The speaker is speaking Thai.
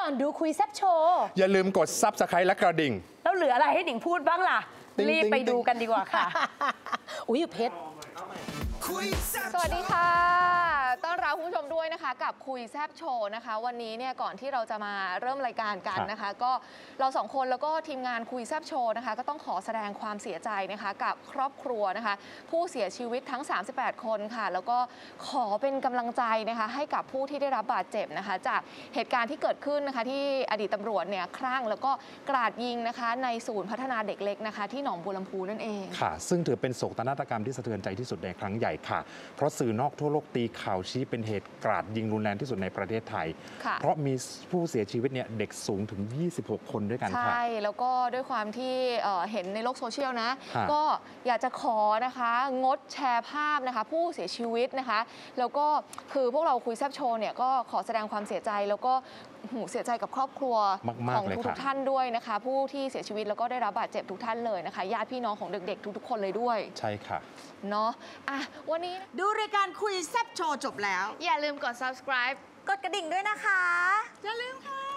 ก่อนดูคุยแซ่บโชว์อย่าลืมกด Subscribe และกระดิ่งแล้วเหลืออะไรให้หนิงพูดบ้างล่ะรีบไปดูกันดีกว่าค่ะอุ้ยเพชรสวัสดีค่ะต้อนรับคุณผู้ชมด้วยนะคะกับคุยแซบโชว์นะคะวันนี้เนี่ยก่อนที่เราจะมาเริ่มรายการกันนะคะก็เราสองคนแล้วก็ทีมงานคุยแซบโชว์นะคะก็ต้องขอแสดงความเสียใจนะคะกับครอบครัวนะคะผู้เสียชีวิตทั้ง38คนค่ะแล้วก็ขอเป็นกำลังใจนะคะให้กับผู้ที่ได้รับบาดเจ็บนะคะจากเหตุการณ์ที่เกิดขึ้นนะคะที่อดีตตำรวจเนี่ยคลั่งแล้วก็กราดยิงนะคะในศูนย์พัฒนาเด็กเล็กนะคะที่หนองบัวลำพูนั่นเองค่ะซึ่งถือเป็นโศกนาฏกรรมที่สะเทือนใจที่สุดในครั้งใหญ่ค่ะเพราะสื่อนอกทั่วโลกตีข่าวชี้เป็นเหตุกราดยิงรุนแรงที่สุดในประเทศไทยเพราะมีผู้เสียชีวิตเนี่ยเด็กสูงถึง26คนด้วยกันค่ะใช่แล้วก็ด้วยความที่เห็นในโลกโซเชียลนะก็อยากจะขอนะคะงดแชร์ภาพนะคะผู้เสียชีวิตนะคะแล้วก็คือพวกเราคุยแซบโชว์เนี่ยก็ขอแสดงความเสียใจแล้วก็เสียใจกับครอบครัวของทุกท่านด้วยนะคะผู้ที่เสียชีวิตแล้วก็ได้รับบาดเจ็บทุกท่านเลยนะคะญาติพี่น้องของเด็กๆทุกๆคนเลยด้วยใช่ค่ะเนาะวันนี้ดูรายการคุยแซ่บโชว์จบแล้วอย่าลืมกด subscribe กดกระดิ่งด้วยนะคะอย่าลืมค่ะ